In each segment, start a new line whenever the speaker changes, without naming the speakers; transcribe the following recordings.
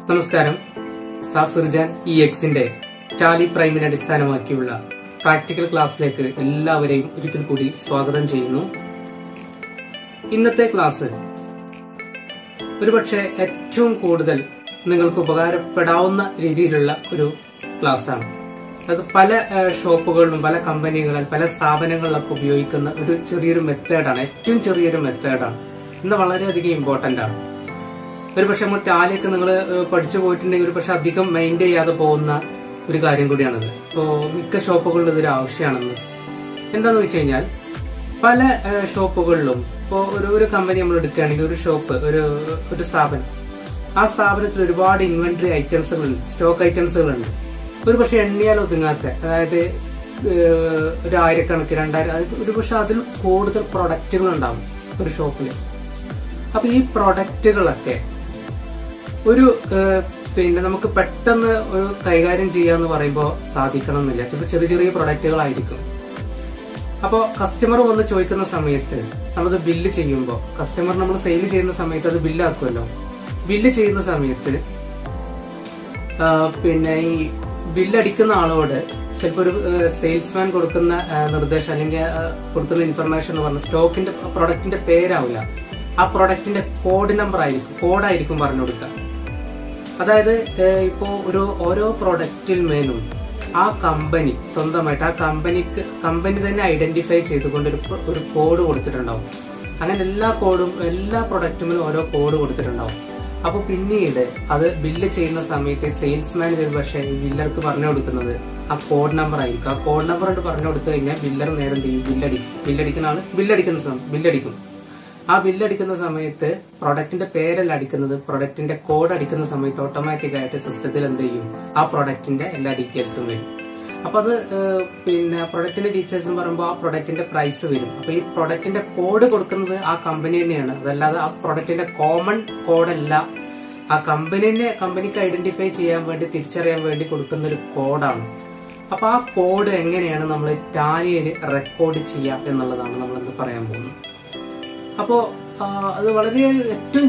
നമസ്കാരം. സാഫിർജാൻ EXന്റെ ടാലി പ്രൈമിനെ അടിസ്ഥാനമാക്കിയുള്ള പ്രാക്ടിക്കൽ ക്ലാസ്സിലേക്ക് എല്ലാവരെയും ഒരിക്കൽ കൂടി സ്വാഗതം ചെയ്യുന്നു. ഇന്നത്തെ ക്ലാസ് ഒരുപക്ഷെ ഏറ്റവും കൂടുതൽ നിങ്ങൾക്ക് ഉപകാരപ്പെടാവുന്ന രീതിയിലുള്ള ഒരു ക്ലാസ്സാണ്. അത് പല ഷോപ്പുകളിലും പല കമ്പനികളിലും പല സ്ഥാപനങ്ങളിലൊക്കെ ഉപയോഗിക്കുന്ന ഒരു ചെറിയൊരു മെത്തേഡാണ്. ഏറ്റവും ചെറിയൊരു മെത്തേഡാണ്. ഇന്ന് വളരെയധികം ഇമ്പോർട്ടന്റ് ആണ്. ഒരുപക്ഷെ നമ്മൾ ടാലിയൊക്കെ നിങ്ങൾ പഠിച്ചു പോയിട്ടുണ്ടെങ്കിൽ ഒരുപക്ഷെ അധികം മൈൻഡ് ചെയ്യാതെ പോകുന്ന ഒരു കാര്യം കൂടിയാണിത്. ഇപ്പോ മിക്ക ഷോപ്പുകളിലും ഇതൊരു ആവശ്യമാണെന്ന്. എന്താന്ന് വെച്ച് കഴിഞ്ഞാൽ പല ഷോപ്പുകളിലും ഇപ്പോ ഒരു കമ്പനി നമ്മൾ എടുക്കുകയാണെങ്കിൽ ഒരു ഷോപ്പ് ഒരു സ്ഥാപനം, ആ സ്ഥാപനത്തിൽ ഒരുപാട് ഇൻവെന്ററി ഐറ്റംസുകളുണ്ട്, സ്റ്റോക്ക് ഐറ്റംസുകളുണ്ട്. ഒരുപക്ഷെ എണ്ണിയാൽ ഒതുങ്ങാത്ത, അതായത് 1000 2000 ഒരുപക്ഷെ അതിൽ കൂടുതൽ പ്രൊഡക്റ്റുകൾ ഉണ്ടാവും ഒരു ഷോപ്പിൽ. അപ്പൊ ഈ പ്രൊഡക്റ്റുകളൊക്കെ നമുക്ക് പെട്ടെന്ന് ഒരു കൈകാര്യം ചെയ്യാന്ന് പറയുമ്പോൾ സാധിക്കണം എന്നില്ല. ചിലപ്പോൾ ചെറിയ ചെറിയ പ്രൊഡക്റ്റുകളായിരിക്കും. അപ്പോൾ കസ്റ്റമർ വന്ന് ചോദിക്കുന്ന സമയത്ത് നമ്മളത് ബില്ല് ചെയ്യുമ്പോൾ, കസ്റ്റമർ നമ്മൾ സെയിൽ ചെയ്യുന്ന സമയത്ത് അത് ബില്ലാക്കുമല്ലോ. ബില്ല് ചെയ്യുന്ന സമയത്ത് ഈ ബില്ലടിക്കുന്ന ആളോട് ചിലപ്പോൾ ഒരു സെയിൽസ്മാൻ കൊടുക്കുന്ന നിർദ്ദേശം അല്ലെങ്കിൽ കൊടുക്കുന്ന ഇൻഫർമേഷൻ എന്ന് പറഞ്ഞ സ്റ്റോക്കിന്റെ പ്രൊഡക്റ്റിന്റെ പേരാവില്ല, ആ പ്രൊഡക്റ്റിന്റെ കോഡായിരിക്കും പറഞ്ഞു കൊടുക്കുക. അതായത് ഇപ്പോ ഓരോ പ്രൊഡക്റ്റിൽ മേലും ആ കമ്പനി സ്വന്തമായിട്ട് കമ്പനി തന്നെ ഐഡന്റിഫൈ ചെയ്തുകൊണ്ട് ഒരു കോഡ് കൊടുത്തിട്ടുണ്ടാവും. അങ്ങനെ എല്ലാ പ്രൊഡക്റ്റിനും ഓരോ കോഡ് കൊടുത്തിട്ടുണ്ടാവും. അപ്പൊ പിന്നീട് അത് ബില്ല് ചെയ്യുന്ന സമയത്ത് സെയിൽസ്മാൻ പക്ഷേ ബില്ലർക്ക് പറഞ്ഞു കൊടുക്കുന്നത് ആ കോഡ് നമ്പർ ആയിരിക്കും. ആ കോഡ് നമ്പർ ആയിട്ട് പറഞ്ഞു കൊടുത്തു കഴിഞ്ഞാൽ ബില്ലർ നേരം ബില്ലടിക്കുന്ന ആള് ബില്ലടിക്കും. ആ ബില്ലടിക്കുന്ന സമയത്ത് പ്രൊഡക്റ്റിന്റെ പേരല്ല അടിക്കുന്നത്, പ്രൊഡക്റ്റിന്റെ കോഡ് അടിക്കുന്ന സമയത്ത് ഓട്ടോമാറ്റിക് ആയിട്ട് സിസ്റ്റത്തിൽ എന്ത് ചെയ്യും, ആ പ്രൊഡക്റ്റിന്റെ എല്ലാ ഡീറ്റെയിൽസും വരും. അപ്പൊ അത് പ്രൊഡക്റ്റിന്റെ ഡീറ്റെയിൽസ് എന്ന് പറയുമ്പോൾ ആ പ്രൊഡക്റ്റിന്റെ പ്രൈസ് വരും. അപ്പൊ ഈ പ്രൊഡക്റ്റിന്റെ കോഡ് കൊടുക്കുന്നത് ആ കമ്പനി തന്നെയാണ്. അതല്ലാതെ ആ പ്രൊഡക്റ്റിന്റെ കോമൺ കോഡല്ല, ആ കമ്പനിക്ക് ഐഡന്റിഫൈ ചെയ്യാൻ വേണ്ടി, തിരിച്ചറിയാൻ വേണ്ടി കൊടുക്കുന്ന ഒരു കോഡാണ്. അപ്പൊ ആ കോഡ് എങ്ങനെയാണ് നമ്മൾ ടാലിയിൽ റെക്കോർഡ് ചെയ്യുക എന്നുള്ളതാണ് നമ്മൾ ഇന്ന് പറയാൻ പോകുന്നത്. അപ്പോ അത് വളരെ ഏറ്റവും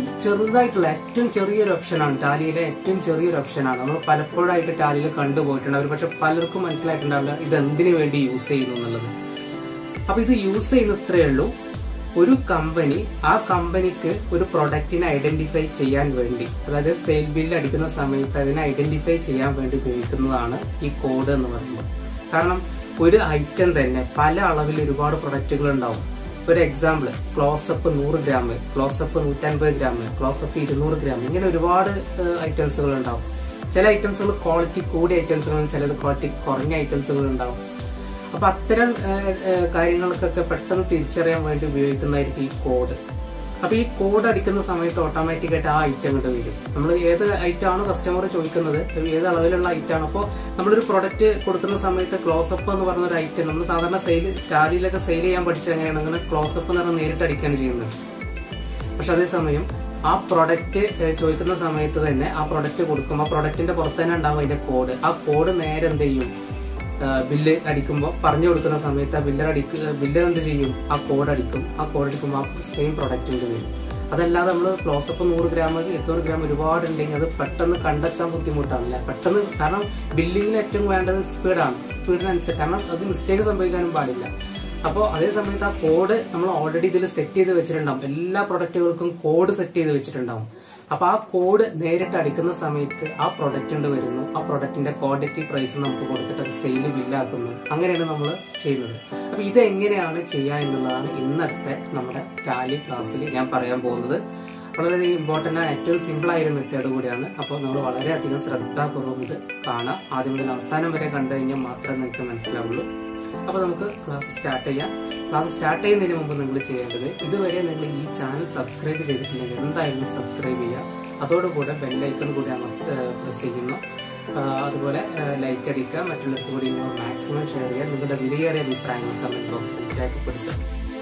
ചെറിയൊരു ഓപ്ഷനാണ്. ടാലിയിലെ ഏറ്റവും ചെറിയൊരു ഓപ്ഷനാണ്. നമ്മൾ പലപ്പോഴായിട്ട് ടാലിയിൽ കണ്ടുപോയിട്ടുണ്ടാവും. പക്ഷെ പലർക്കും മനസ്സിലായിട്ടുണ്ടാവില്ല ഇത് എന്തിനു വേണ്ടി യൂസ് ചെയ്യുന്നു എന്നുള്ളത്. അപ്പൊ ഇത് യൂസ് ചെയ്യുന്നത്രേ ഉള്ളൂ. ഒരു കമ്പനി, ആ കമ്പനിക്ക് ഒരു പ്രൊഡക്റ്റിനെ ഐഡന്റിഫൈ ചെയ്യാൻ വേണ്ടി, അതായത് സെയിൽ ബില്ല് അടിക്കുന്ന സമയത്ത് അതിനെ ഐഡന്റിഫൈ ചെയ്യാൻ വേണ്ടി ഉപയോഗിക്കുന്നതാണ് ഈ കോഡ് എന്ന് പറയുന്നത്. കാരണം ഒരു ഐറ്റം തന്നെ പല അളവിൽ ഒരുപാട് പ്രൊഡക്റ്റുകൾ ഉണ്ടാവും. ഒരു example, Closeup 100 gram, Closeup 150 gram, Closeup 200 gram, ഇങ്ങനെ ഒരുപാട് ഐറ്റംസുകൾ ഉണ്ടാവും. ചില ഐറ്റംസുകൾ ക്വാളിറ്റി കൂടിയ ഐറ്റംസുകളും ചിലത് ക്വാളിറ്റി കുറഞ്ഞ ഐറ്റംസുകൾ ഉണ്ടാവും. അപ്പൊ അത്തരം കാര്യങ്ങൾക്കൊക്കെ പെട്ടെന്ന് തിരിച്ചറിയാൻ വേണ്ടി ഉപയോഗിക്കുന്നതായിരിക്കും ഈ കോഡ്. അപ്പൊ ഈ കോഡ് അടിക്കുന്ന സമയത്ത് ഓട്ടോമാറ്റിക് ആയിട്ട് ആ ഐറ്റം ഇങ്ങോട്ട് വരും. നമ്മൾ ഏത് ഐറ്റം ആണ് കസ്റ്റമർ ചോദിക്കുന്നത്, ഏത് അളവിലുള്ള ഐറ്റം ആണ്. അപ്പോൾ നമ്മളൊരു പ്രൊഡക്റ്റ് കൊടുക്കുന്ന സമയത്ത് ക്ലോസപ്പ് എന്ന് പറഞ്ഞ ഒരു ഐറ്റം നമ്മൾ സാധാരണ ടാലിയിലൊക്കെ സെയിൽ ചെയ്യാൻ പഠിച്ചത് എങ്ങനെയാണ്, അങ്ങനെ ക്ലോസപ്പ് എന്ന് പറഞ്ഞാൽ നേരിട്ട് അടിക്കുകയാണ് ചെയ്യുന്നത്. പക്ഷെ അതേസമയം ആ പ്രൊഡക്റ്റ് ചോദിക്കുന്ന സമയത്ത് തന്നെ ആ പ്രൊഡക്റ്റ് കൊടുക്കും, ആ പ്രൊഡക്റ്റിന്റെ പുറത്ത് തന്നെ ഉണ്ടാവും അതിന്റെ കോഡ്. ആ കോഡ് നേരെ എന്ത് ചെയ്യും, ബില്ല് അടിക്കുമ്പോൾ പറഞ്ഞു കൊടുക്കുന്ന സമയത്ത് ആ ബില്ലർ എന്ത് ചെയ്യും, ആ കോഡ് അടിക്കും. ആ കോഡ് അടിക്കുമ്പോൾ ആ സെയിം പ്രൊഡക്റ്റിന്റെ വരും. അതല്ലാതെ നമ്മൾ ക്ലോസപ്പ് 100 ഗ്രാം 200 ഗ്രാം ഒരുപാടുണ്ടെങ്കിൽ അത് പെട്ടെന്ന് കണ്ടെത്താൻ ബുദ്ധിമുട്ടാണല്ലേ. പെട്ടെന്ന്, കാരണം ബില്ലിങ്ങിൽ ഏറ്റവും വേണ്ടത് സ്പീഡിനനുസരിച്ച്, കാരണം അത് മിസ്റ്റേക്ക് സംഭവിക്കാനും പാടില്ല. അപ്പോൾ അതേ സമയത്ത് ആ കോഡ് നമ്മൾ ഓൾറെഡി ഇതിൽ സെറ്റ് ചെയ്ത് വെച്ചിട്ടുണ്ടാവും. എല്ലാ പ്രൊഡക്റ്റുകൾക്കും കോഡ് സെറ്റ് ചെയ്ത് വെച്ചിട്ടുണ്ടാവും. അപ്പൊ ആ കോഡ് നേരിട്ട് അടിക്കുന്ന സമയത്ത് ആ പ്രൊഡക്റ്റ് വരുന്നു, ആ പ്രൊഡക്റ്റിന്റെ ക്വാണ്ടിറ്റി പ്രൈസ് നമുക്ക് കൊടുത്തിട്ട് അത് സെയിൽ ബില്ലാക്കുന്നു. അങ്ങനെയാണ് നമ്മൾ ചെയ്യുന്നത്. അപ്പൊ ഇത് എങ്ങനെയാണ് ചെയ്യുക എന്നുള്ളതാണ് ഇന്നത്തെ നമ്മുടെ ടാലി ക്ലാസ്സിൽ ഞാൻ പറയാൻ പോകുന്നത്. വളരെ ഇമ്പോർട്ടന്റ് ആണ്, ഏറ്റവും സിമ്പിൾ ആയ ഒരു മെത്തേഡ് കൂടിയാണ്. അപ്പോൾ നമ്മൾ വളരെയധികം ശ്രദ്ധാപൂർവ്വം ഇത് കാണാം. ആദ്യം മുതൽ അവസാനം വരെ കണ്ടു കഴിഞ്ഞാൽ മാത്രമേ നിങ്ങൾക്ക് മനസ്സിലാവുള്ളൂ. അപ്പൊ നമുക്ക് ക്ലാസ് സ്റ്റാർട്ട് ചെയ്യാം. ക്ലാസ് സ്റ്റാർട്ട് ചെയ്യുന്നതിന് മുമ്പ് നിങ്ങൾ ചെയ്യേണ്ടത്, ഇതുവരെ നിങ്ങൾ ഈ ചാനൽ സബ്സ്ക്രൈബ് ചെയ്തിട്ടില്ലെങ്കിൽ എന്തായാലും സബ്സ്ക്രൈബ് ചെയ്യുക. അതോടുകൂടെ ബെല്ലൈക്കൺ കൂടി പ്രസ് ചെയ്യുന്നു. അതുപോലെ ലൈക്ക് അടിക്കുക, മറ്റുള്ളവർക്ക് കൂടി മാക്സിമം ഷെയർ ചെയ്യുക. നിങ്ങളുടെ വിലയേറിയ അഭിപ്രായങ്ങൾ കമന്റ് ബോക്സിൽ രേഖപ്പെടുത്തുക.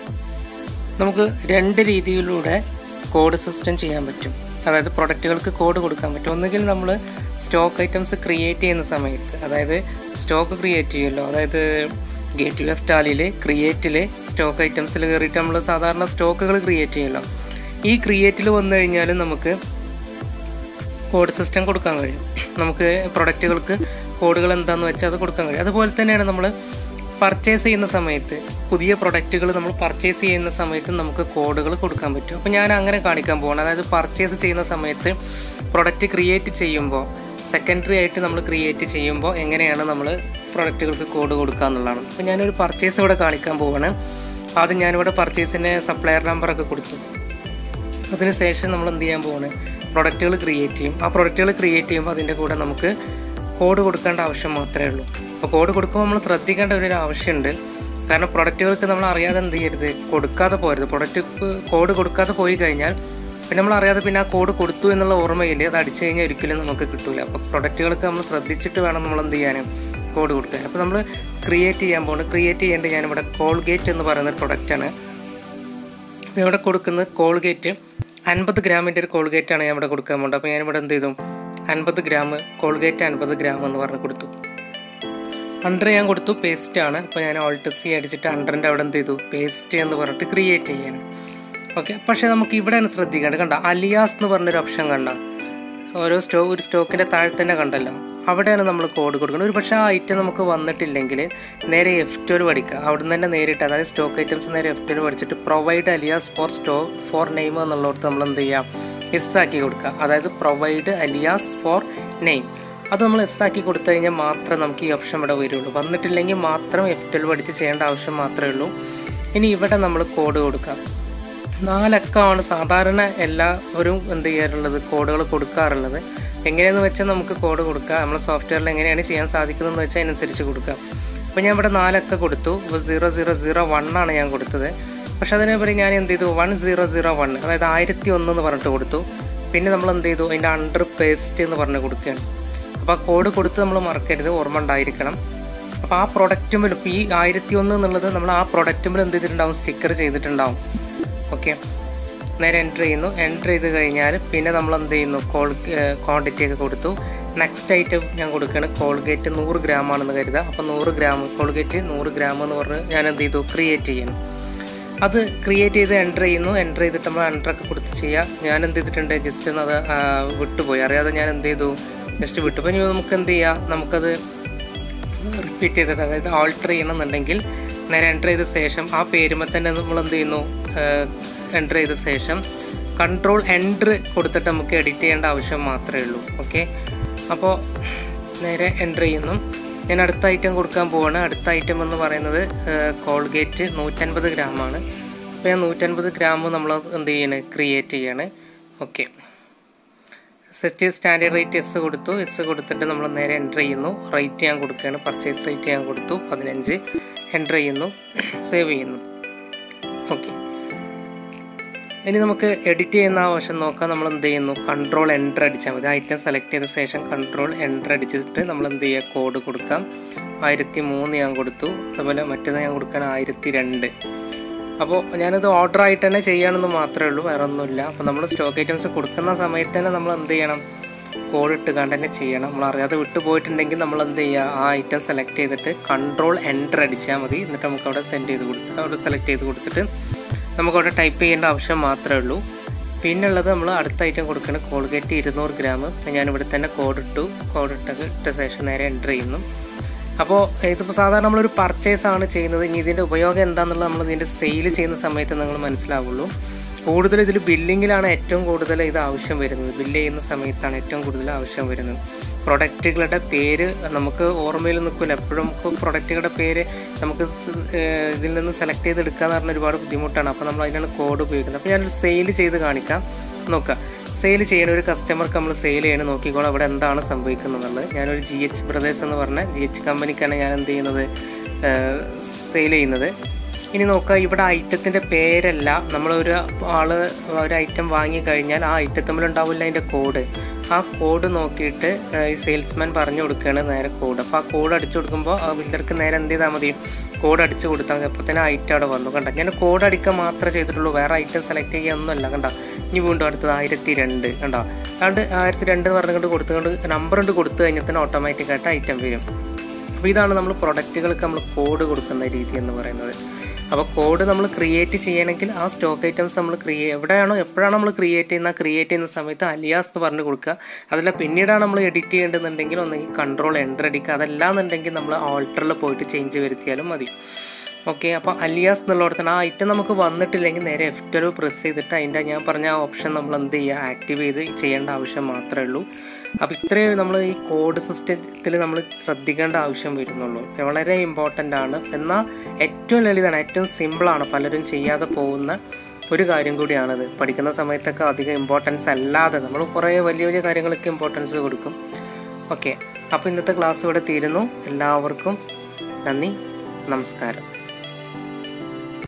നമുക്ക് 2 രീതിയിലൂടെ കോഡ് സിസ്റ്റം ചെയ്യാൻ പറ്റും. അതായത് പ്രൊഡക്റ്റുകൾക്ക് കോഡ് കൊടുക്കാൻ പറ്റും. ഒന്നുകിൽ നമ്മൾ സ്റ്റോക്ക് ഐറ്റംസ് ക്രിയേറ്റ് ചെയ്യുന്ന സമയത്ത്, അതായത് സ്റ്റോക്ക് ക്രിയേറ്റ് ചെയ്യുമല്ലോ, അതായത് ഗേറ്റ് വേ ഓഫ് ടാലിയിൽ ക്രിയേറ്റിൽ സ്റ്റോക്ക് ഐറ്റംസിൽ കയറിയിട്ട് നമ്മൾ സാധാരണ സ്റ്റോക്കുകൾ ക്രിയേറ്റ് ചെയ്യുമല്ലോ. ഈ ക്രിയേറ്റിൽ വന്നു കഴിഞ്ഞാൽ നമുക്ക് കോഡ് സിസ്റ്റം കൊടുക്കാൻ കഴിയും. നമുക്ക് പ്രൊഡക്റ്റുകൾക്ക് കോഡുകൾ എന്താണെന്ന് വെച്ചാൽ അത് കൊടുക്കാൻ കഴിയും. അതുപോലെ തന്നെയാണ് നമ്മൾ പർച്ചേസ് ചെയ്യുന്ന സമയത്ത്, പുതിയ പ്രൊഡക്റ്റുകൾ നമ്മൾ പർച്ചേസ് ചെയ്യുന്ന സമയത്ത് നമുക്ക് കോഡുകൾ കൊടുക്കാൻ പറ്റും. അപ്പോൾ ഞാൻ അങ്ങനെ കാണിക്കാൻ പോകണം. അതായത് പർച്ചേസ് ചെയ്യുന്ന സമയത്ത് പ്രൊഡക്റ്റ് ക്രിയേറ്റ് ചെയ്യുമ്പോൾ, സെക്കൻഡറി ആയിട്ട് നമ്മൾ ക്രിയേറ്റ് ചെയ്യുമ്പോൾ എങ്ങനെയാണ് നമ്മൾ പ്രൊഡക്റ്റുകൾക്ക് കോഡ് കൊടുക്കുക എന്നുള്ളതാണ്. അപ്പോൾ ഞാനൊരു പർച്ചേസ് ഇവിടെ കാണിക്കാൻ പോവാണ്. ആദ്യം ഞാനിവിടെ പർച്ചേസിന് സപ്ലയർ നമ്പറൊക്കെ കൊടുത്തു. അതിന് ശേഷം നമ്മൾ എന്ത് ചെയ്യാൻ പോവാണ്, പ്രൊഡക്റ്റുകൾ ക്രിയേറ്റ് ചെയ്യും. ആ പ്രൊഡക്റ്റുകൾ ക്രിയേറ്റ് ചെയ്യുമ്പോൾ അതിൻ്റെ കൂടെ നമുക്ക് കോഡ് കൊടുക്കേണ്ട ആവശ്യം മാത്രമേ ഉള്ളൂ. അപ്പോൾ കോഡ് കൊടുക്കുമ്പോൾ നമ്മൾ ശ്രദ്ധിക്കേണ്ട ഒരു ആവശ്യമുണ്ട്. കാരണം പ്രൊഡക്റ്റുകൾക്ക് നമ്മൾ അറിയാതെ എന്ത് ചെയ്യരുത്, കൊടുക്കാതെ പോകരുത്. പ്രൊഡക്റ്റ് കോഡ് കൊടുക്കാതെ പോയി കഴിഞ്ഞാൽ പിന്നെ നമ്മൾ അറിയാതെ പിന്നെ ആ കോഡ് കൊടുത്തു എന്നുള്ള ഓർമ്മയില്ല, അത് അടിച്ചു കഴിഞ്ഞാൽ ഒരിക്കലും നമുക്ക് കിട്ടില്ല. അപ്പോൾ പ്രൊഡക്റ്റുകൾക്ക് നമ്മൾ ശ്രദ്ധിച്ചിട്ട് വേണം നമ്മൾ എന്ത് ചെയ്യാനും, കോഡ് കൊടുക്കാൻ. അപ്പോൾ നമ്മൾ ക്രിയേറ്റ് ചെയ്യാൻ പോകുന്നത്, ക്രിയേറ്റ് ചെയ്യേണ്ടത് ഞാനിവിടെ കോൾഗേറ്റ് എന്ന് പറയുന്ന പ്രൊഡക്റ്റാണ്. അപ്പോൾ ഇവിടെ കൊടുക്കുന്നത് കോൾഗേറ്റ് 50 ഗ്രാമിൻ്റെ ഒരു കോൾഗേറ്റാണ് ഞാൻ ഇവിടെ കൊടുക്കാൻ പോകുന്നത്. അപ്പോൾ ഞാനിവിടെ എന്ത് ചെയ്തു, 50 ഗ്രാം കോൾഗേറ്റ് 50 ഗ്രാം എന്ന് പറഞ്ഞ് കൊടുത്തു. അണ്ടർ ഞാൻ കൊടുത്തു, പേസ്റ്റാണ്. അപ്പോൾ ഞാൻ Alt+C അടിച്ചിട്ട് അണ്ടറിൻ്റെ അവിടെ എന്ത് ചെയ്തു, പേസ്റ്റ് എന്ന് പറഞ്ഞിട്ട് ക്രിയേറ്റ് ചെയ്യണം. ഓക്കെ. പക്ഷേ നമുക്ക് ഇവിടെയാണ് ശ്രദ്ധിക്കേണ്ടത്. കണ്ട അലിയാസ് എന്ന് പറഞ്ഞൊരു ഓപ്ഷൻ കണ്ട, ഒരു സ്റ്റോക്കിൻ്റെ താഴെ തന്നെ കണ്ടല്ലോ, അവിടെയാണ് നമ്മൾ കോഡ് കൊടുക്കുന്നത്. ഒരു പക്ഷേ ആ ഐറ്റം നമുക്ക് വന്നിട്ടില്ലെങ്കിൽ നേരെ F12 പഠിക്കുക. അവിടെ നിന്ന് തന്നെ നേരിട്ട്, അതായത് സ്റ്റോക്ക് ഐറ്റംസ് നേരെ F12 പഠിച്ചിട്ട് പ്രൊവൈഡ് അലിയാസ് ഫോർ നെയിം എന്നുള്ളടത്ത് നമ്മൾ എന്ത് ചെയ്യുക, എസ് ആക്കി കൊടുക്കുക. അതായത് പ്രൊവൈഡ് അലിയാസ് ഫോർ നെയിം, അത് നമ്മൾ എസ് ആക്കി കൊടുത്തു കഴിഞ്ഞാൽ മാത്രമേ നമുക്ക് ഈ ഓപ്ഷൻ ഇവിടെ വരുള്ളൂ. വന്നിട്ടില്ലെങ്കിൽ മാത്രം F12 പഠിച്ച് ചെയ്യേണ്ട ആവശ്യം മാത്രമേ ഉള്ളൂ. ഇനി ഇവിടെ നമ്മൾ കോഡ് കൊടുക്കാം. 4 അക്കമാണ് സാധാരണ എല്ലാവരും എന്ത് ചെയ്യാറുള്ളത്, കോഡുകൾ കൊടുക്കാറുള്ളത്. എങ്ങനെയെന്ന് വെച്ചാൽ നമുക്ക് കോഡ് കൊടുക്കുക, നമ്മുടെ സോഫ്റ്റ്വെയറിൽ എങ്ങനെയാണ് ചെയ്യാൻ സാധിക്കുന്നതെന്ന് വെച്ചാൽ അതിനനുസരിച്ച് കൊടുക്കുക. അപ്പോൾ ഞാൻ ഇവിടെ 4 അക്ക കൊടുത്തു. 0001 ആണ് ഞാൻ കൊടുത്തത്. പക്ഷെ അതിനുപരി ഞാൻ എന്ത് ചെയ്തു, 1001, അതായത് 1001 എന്ന് പറഞ്ഞിട്ട് കൊടുത്തു. പിന്നെ നമ്മൾ എന്ത് ചെയ്തു, അതിൻ്റെ അണ്ടർ പേസ്റ്റ് എന്ന് പറഞ്ഞ് കൊടുക്കുകയാണ്. അപ്പോൾ ആ കോഡ് കൊടുത്ത് നമ്മൾ മറക്കരുത്, ഓർമ്മ ഉണ്ടായിരിക്കണം. അപ്പോൾ ആ പ്രൊഡക്റ്റുമ്പോൾ ഇപ്പോൾ ഈ 1001 എന്നുള്ളത് നമ്മൾ ആ പ്രൊഡക്റ്റുമ്പോൾ എന്ത് ചെയ്തിട്ടുണ്ടാവും, സ്റ്റിക്കർ ചെയ്തിട്ടുണ്ടാവും. ഓക്കെ. നേരെ എൻ്റർ ചെയ്യുന്നു. എൻ്റർ ചെയ്ത് കഴിഞ്ഞാൽ പിന്നെ നമ്മൾ എന്ത് ചെയ്യുന്നു, ക്വാണ്ടിറ്റി ഒക്കെ കൊടുത്തു. നെക്സ്റ്റ് ഐറ്റം ഞാൻ കൊടുക്കുകയാണ്. കോൾഗേറ്റ് 100 ഗ്രാം ആണെന്ന് കരുതുക. അപ്പോൾ 100 ഗ്രാം കോൾഗേറ്റ് 100 ഗ്രാം എന്ന് പറഞ്ഞ് ഞാൻ എന്ത് ചെയ്തു, ക്രിയേറ്റ് ചെയ്യണം. അത് ക്രിയേറ്റ് ചെയ്ത് എൻ്റർ ചെയ്യുന്നു. എൻ്റർ ചെയ്തിട്ട് നമ്മൾ എൻ്ററൊക്കെ കൊടുത്ത് ചെയ്യുക. ഞാൻ എന്ത് ചെയ്തിട്ടുണ്ട്, ജസ്റ്റ് ഒന്ന് അത് വിട്ടുപോയി, അറിയാതെ ഞാൻ എന്ത് ചെയ്തു, ജസ്റ്റ് വിട്ടുപോയി. ഇനി നമുക്ക് എന്ത് ചെയ്യാം, നമുക്കത് റിപ്പീറ്റ് ചെയ്തിട്ട്, അതായത് ആൾട്ടർ ചെയ്യണമെന്നുണ്ടെങ്കിൽ നേരെ എൻ്റർ ചെയ്ത ശേഷം ആ പേരുമ്പോൾ തന്നെ നമ്മൾ എന്ത് ചെയ്യുന്നു, എൻ്റർ ചെയ്ത ശേഷം കൺട്രോൾ എൻ്റർ കൊടുത്തിട്ട് നമുക്ക് എഡിറ്റ് ചെയ്യേണ്ട ആവശ്യം മാത്രമേ ഉള്ളൂ. ഓക്കെ. അപ്പോൾ നേരെ എൻ്റർ ചെയ്യുന്നു. ഞാൻ അടുത്ത ഐറ്റം കൊടുക്കാൻ പോവാണ്. അടുത്ത ഐറ്റം എന്ന് പറയുന്നത് കോൾഗേറ്റ് 150 ഗ്രാമാണ്. അപ്പോൾ ഞാൻ 150 ഗ്രാം നമ്മൾ എന്ത് ചെയ്യണം, ക്രിയേറ്റ് ചെയ്യാണ്. Okay. Set standard rate yes കൊടുത്തു. എസ് കൊടുത്തിട്ട് നമ്മൾ നേരെ എൻ്റർ ചെയ്യുന്നു. റേറ്റ് ഞാൻ കൊടുക്കുകയാണ്. പർച്ചേസ് റേറ്റ് ഞാൻ കൊടുത്തു 15. എൻ്റർ ചെയ്യുന്നു, സേവ് ചെയ്യുന്നു. ഓക്കെ. ഇനി നമുക്ക് എഡിറ്റ് ചെയ്യുന്ന ആവശ്യം നോക്കാം. നമ്മൾ എന്ത് ചെയ്യുന്നു, കൺട്രോൾ എൻ്റർ അടിച്ചാൽ മതി. ഐറ്റം സെലക്ട് ചെയ്ത ശേഷം കൺട്രോൾ എൻ്റർ അടിച്ചിട്ട് നമ്മൾ എന്ത് ചെയ്യുക, കോഡ് കൊടുക്കാം. 1003 ഞാൻ കൊടുത്തു. അതുപോലെ മറ്റേത് ഞാൻ കൊടുക്കുകയാണ് 1002. അപ്പോൾ ഞാനത് ഓർഡർ ആയിട്ട് തന്നെ ചെയ്യുകയാണെന്ന് മാത്രമേ ഉള്ളൂ, വേറെ ഒന്നുമില്ല. അപ്പോൾ നമ്മൾ സ്റ്റോക്ക് ഐറ്റംസ് കൊടുക്കുന്ന സമയത്ത് തന്നെ നമ്മൾ എന്ത് ചെയ്യണം, കോഡ് ഇട്ട് കണ്ട് തന്നെ ചെയ്യണം. നമ്മൾ അറിയാതെ വിട്ടു പോയിട്ടുണ്ടെങ്കിൽ നമ്മൾ എന്ത് ചെയ്യുക, ആ ഐറ്റം സെലക്ട് ചെയ്തിട്ട് കൺട്രോൾ എൻ്റർ അടിച്ചാൽ മതി. എന്നിട്ട് നമുക്ക് അവിടെ സെൻഡ് ചെയ്ത് കൊടുത്തിട്ട് അവിടെ സെലക്ട് ചെയ്ത് കൊടുത്തിട്ട് നമുക്കവിടെ ടൈപ്പ് ചെയ്യേണ്ട ആവശ്യം മാത്രമേ ഉള്ളൂ. പിന്നുള്ളത് നമ്മൾ അടുത്ത ഐറ്റം കൊടുക്കണം. Colgate 200 gram. ഞാനിവിടെ തന്നെ കോഡ് ഇട്ട ശേഷം നേരെ എൻ്റർ ചെയ്യുന്നു. അപ്പോൾ ഇതിപ്പോൾ സാധാരണ നമ്മളൊരു പർച്ചേസാണ് ചെയ്യുന്നത്. ഇനി ഇതിൻ്റെ ഉപയോഗം എന്താണെന്നുള്ളത് നമ്മൾ ഇതിൻ്റെ സെയിൽ ചെയ്യുന്ന സമയത്ത് നിങ്ങൾ മനസ്സിലാവുള്ളൂ. കൂടുതൽ ഇതിൽ ബില്ലിങ്ങിലാണ് ഏറ്റവും കൂടുതൽ ഇത് ആവശ്യം വരുന്നത്. ബില്ല് ചെയ്യുന്ന സമയത്താണ് ഏറ്റവും കൂടുതൽ ആവശ്യം വരുന്നത്. പ്രൊഡക്റ്റുകളുടെ പേര് നമുക്ക് ഓർമ്മയിൽ നിൽക്കില്ല. എപ്പോഴും നമുക്ക് പ്രൊഡക്റ്റുകളുടെ പേര് നമുക്ക് ഇതിൽ നിന്ന് സെലക്ട് ചെയ്തെടുക്കുക എന്ന് പറഞ്ഞാൽ ഒരുപാട് ബുദ്ധിമുട്ടാണ്. അപ്പോൾ നമ്മൾ അതിനാണ് കോഡ് ഉപയോഗിക്കുന്നത്. അപ്പോൾ ഞാനൊരു സെയിൽ ചെയ്ത് കാണിക്കാം. നോക്കുക, സെയിൽ ചെയ്യണ ഒരു കസ്റ്റമർക്ക് നമ്മൾ സെയിൽ ചെയ്യണം. നോക്കിക്കോളാം അവിടെ എന്താണ് സംഭവിക്കുന്നത്. ഞാനൊരു GH ബ്രദേഴ്സ് എന്ന് പറഞ്ഞ GH കമ്പനിക്കാണ് ഞാൻ എന്ത് ചെയ്യുന്നത്, സെയിൽ ചെയ്യുന്നത്. ഇനി നോക്കുക, ഇവിടെ ഐറ്റത്തിൻ്റെ പേരല്ല, നമ്മളൊരു ഒരു ഐറ്റം വാങ്ങിക്കഴിഞ്ഞാൽ ആ ഐറ്റത്തിലുണ്ടാവില്ല അതിൻ്റെ കോഡ്. ആ കോഡ് നോക്കിയിട്ട് ഈ സെയിൽസ്മാൻ പറഞ്ഞു കൊടുക്കുകയാണ് നേരെ കോഡ്. അപ്പോൾ ആ കോഡ് അടിച്ചു കൊടുക്കുമ്പോൾ ആ ബിൽഡർക്ക് നേരെ എന്ത് ചെയ്താൽ മതി, കോഡ് അടിച്ചു കൊടുത്താൽ മതി. അപ്പോൾ തന്നെ ഐറ്റം അവിടെ വന്നു. കണ്ട, ഞാൻ കോഡ് അടിക്കാൻ മാത്രമേ ചെയ്തിട്ടുള്ളൂ, വേറെ ഐറ്റം സെലക്ട് ചെയ്യാനൊന്നുമല്ല. കണ്ട, ഇനി വീണ്ടും അടുത്തത് 1002. കണ്ടോ, അതുകൊണ്ട് 1002 പറഞ്ഞുകൊണ്ട് കൊടുത്തുകൊണ്ട് നമ്പർ കൊണ്ട് കൊടുത്തു കഴിഞ്ഞാൽ തന്നെ ഓട്ടോമാറ്റിക്കായിട്ട് ഐറ്റം വരും. അപ്പോൾ ഇതാണ് നമ്മൾ പ്രൊഡക്റ്റുകൾക്ക് നമ്മൾ കോഡ് കൊടുക്കുന്ന രീതി എന്ന് പറയുന്നത്. അപ്പോൾ കോഡ് നമ്മൾ ക്രിയേറ്റ് ചെയ്യണമെങ്കിൽ ആ സ്റ്റോക്ക് ഐറ്റംസ് നമ്മൾ എപ്പോഴാണോ നമ്മൾ ക്രിയേറ്റ് ചെയ്യുന്ന സമയത്ത് അലിയാസ് എന്ന് പറഞ്ഞ് കൊടുക്കുക. അതല്ല പിന്നീടാണ് നമ്മൾ എഡിറ്റ് ചെയ്യേണ്ടതെന്നുണ്ടെങ്കിൽ ഒന്നെങ്കിൽ കൺട്രോൾ എൻ്റർ അടിക്കുക, അതല്ലാന്നുണ്ടെങ്കിൽ നമ്മൾ ഓൾട്ടറിൽ പോയിട്ട് ചേഞ്ച് വരുത്തിയാലും മതി. ഓക്കെ, അപ്പോൾ അലിയാസ് എന്നുള്ളവിടെ തന്നെ ആ ഐറ്റം നമുക്ക് വന്നിട്ടില്ലെങ്കിൽ നേരെ F12 പ്രസ് ചെയ്തിട്ട് അതിൻ്റെ ഞാൻ പറഞ്ഞ ആ ഓപ്ഷൻ നമ്മൾ എന്ത് ചെയ്യുക, ആക്ടിവേറ്റ് ചെയ്യേണ്ട ആവശ്യം മാത്രമേ ഉള്ളൂ. അപ്പോൾ ഇത്രയും നമ്മൾ ഈ കോഡ് സിസ്റ്റത്തിൽ നമ്മൾ ശ്രദ്ധിക്കേണ്ട ആവശ്യം വരുന്നുള്ളൂ. വളരെ ഇമ്പോർട്ടൻ്റ് ആണ്, എന്നാൽ ഏറ്റവും ലളിതമാണ്, ഏറ്റവും സിമ്പിളാണ്, പലരും ചെയ്യാതെ പോകുന്ന ഒരു കാര്യം കൂടിയാണത്. പഠിക്കുന്ന സമയത്തൊക്കെ അധികം ഇമ്പോർട്ടൻസ് അല്ലാതെ നമ്മൾ കുറേ വലിയ വലിയ കാര്യങ്ങളൊക്കെ ഇമ്പോർട്ടൻസ് കൊടുക്കും. ഓക്കെ, അപ്പോൾ ഇന്നത്തെ ക്ലാസ് ഇവിടെ തീരുന്നു. എല്ലാവർക്കും നന്ദി, നമസ്കാരം.